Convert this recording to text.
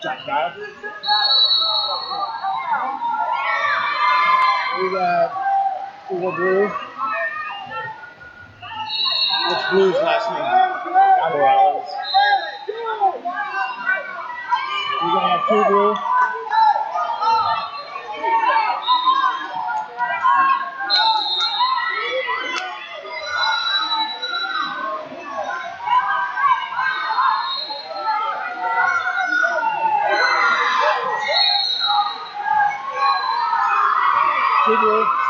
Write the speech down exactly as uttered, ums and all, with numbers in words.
Jack Dyer. We got four blue. What's blue's last name? Morales. We're gonna have two blue. Two blue.